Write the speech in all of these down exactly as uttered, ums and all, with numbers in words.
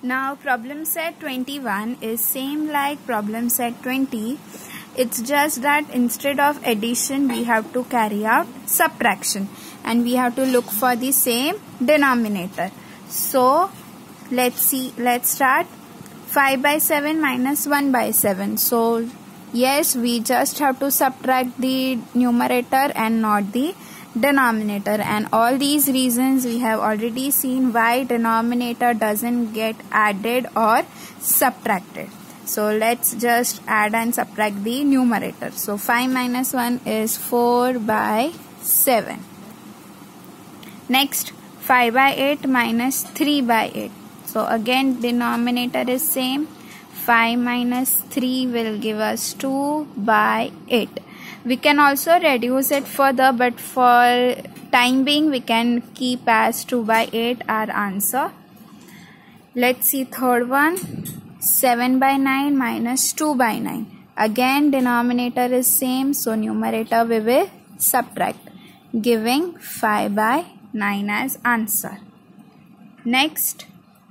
Now problem set twenty-one is same like problem set twenty. It's just that instead of addition we have to carry out subtraction and we have to look for the same denominator. So let's see, let's start. Five by seven minus one by seven. So yes, we just have to subtract the numerator and not the denominator, and all these reasons we have already seen why denominator doesn't get added or subtracted. So let's just add and subtract the numerator. So five minus one is four by seven. Next, five by eight minus three by eight. So again denominator is same. five minus three will give us two by eight. We can also reduce it further, but for time being we can keep as two by eight our answer. Let's see third one. seven by nine minus two by nine. Again denominator is same, so numerator we will subtract, giving five by nine as answer. Next,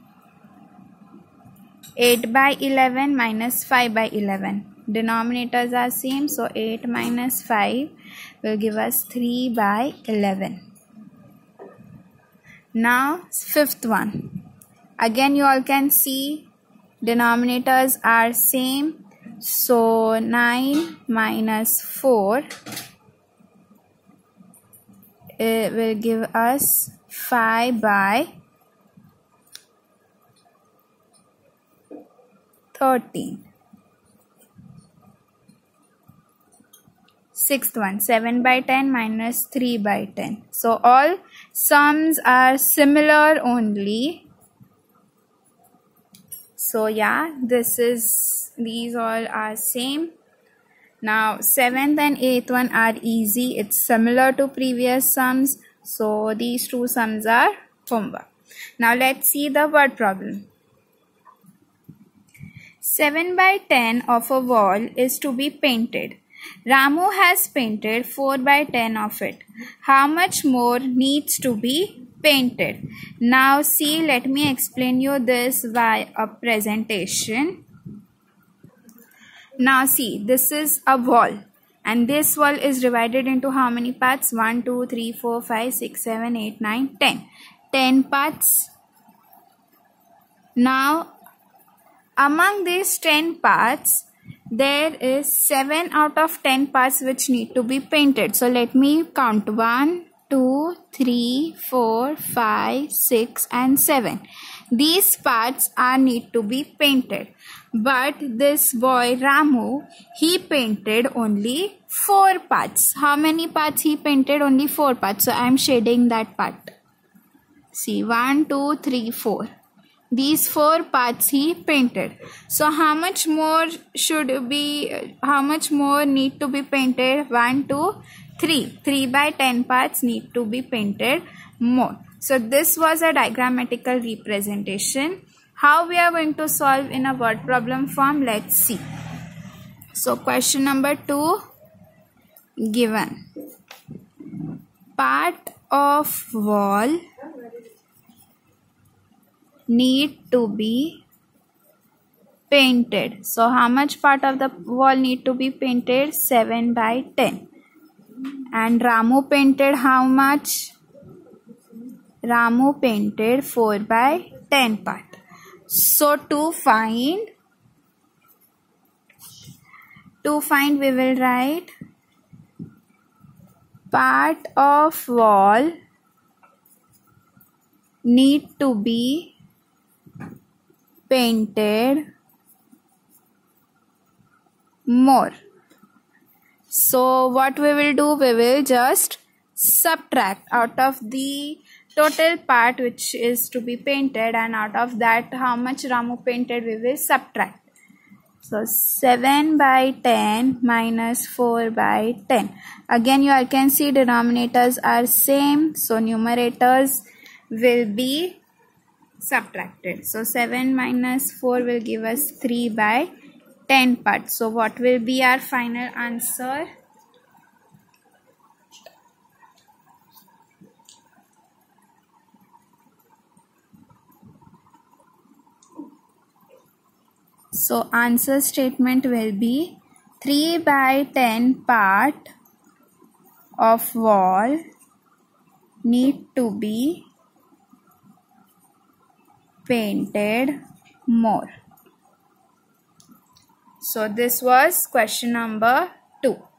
eight by eleven minus five by eleven. Denominators are same, so eight minus five will give us three by eleven. Now fifth one. Again you all can see denominators are same, so nine minus four it will give us five by thirteen. Sixth one, seven by ten minus three by ten. So all sums are similar only. So yeah, this is, these all are same. Now seventh and eighth one are easy. It's similar to previous sums. So these two sums are homework. Now let's see the word problem. seven by ten of a wall is to be painted. Ramu has painted four by ten of it. How much more needs to be painted? Now see, let me explain you this by a presentation. Now see, this is a wall and this wall is divided into how many parts? one, two, three, four, five, six, seven, eight, nine, ten. ten parts. Now among these ten parts, there is seven out of ten parts which need to be painted. So let me count. one, two, three, four, five, six and seven. These parts are need to be painted. But this boy Ramu, he painted only four parts. How many parts he painted? Only four parts. So I am shading that part. See, one, two, three, four. These four parts he painted. So how much more should be, how much more need to be painted? one, two, three. three by ten parts need to be painted more. So this was a diagrammatical representation. How we are going to solve in a word problem form? Let's see. So question number two, given. Part of wall need to be painted. So how much part of the wall need to be painted? seven by ten. And Ramu painted how much? Ramu painted four by ten part. So to find, to find we will write part of wall need to be painted more. So what we will do, we will just subtract out of the total part which is to be painted, and out of that how much Ramu painted we will subtract. So seven by ten minus four by ten. Again you all can see denominators are same, so numerators will be subtracted. So seven minus four will give us three by ten parts. So what will be our final answer? So answer statement will be three by ten part of wall need to be painted more. So this was question number two.